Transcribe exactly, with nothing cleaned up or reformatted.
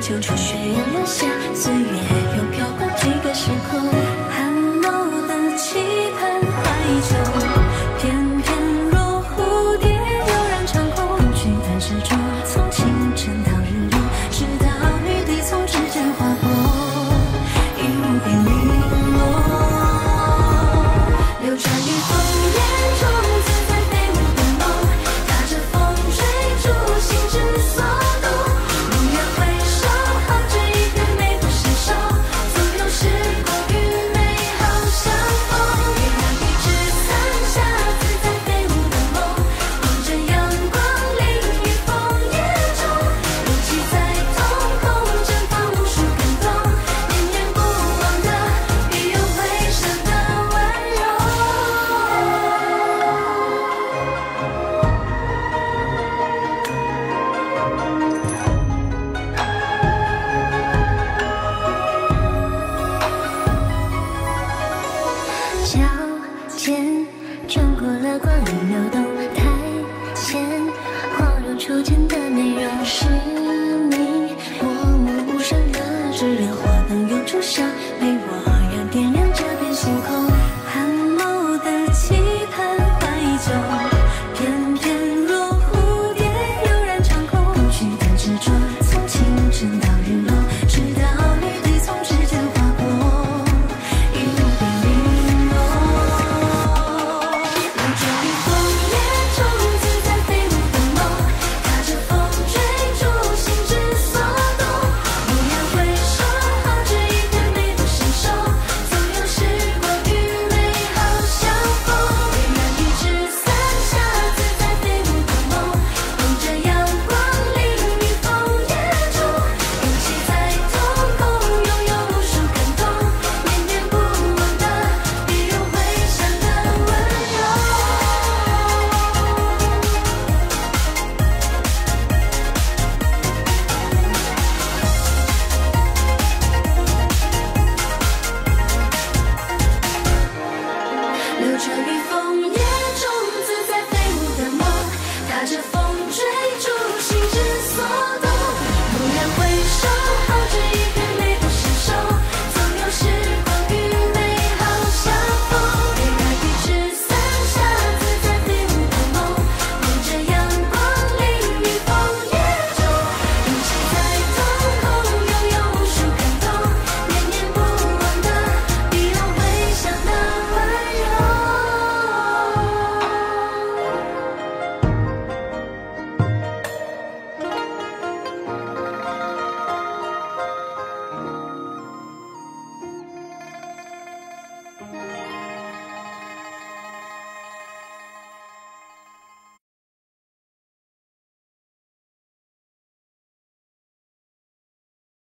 秋初雪烟落下，岁月又飘过几个时空，寒露的期盼怀旧，翩翩若蝴蝶悠然长空，曲盘始终，从清晨到日落，直到雨滴从指尖划过，已无边零落，流转于枫叶中，自在飞舞的梦，踏着风追逐心之所动，蓦然回首，好这一片美不胜收，纵有时光与美好相逢，月亮一直伞下，自在飞舞的梦，望着阳光淋雨枫叶中，如期在瞳孔绽放无数感动，念念不忘的必有回声的温柔。脚尖穿过了光影流动，台前恍如初见的美容，是你默默无声的炽烈火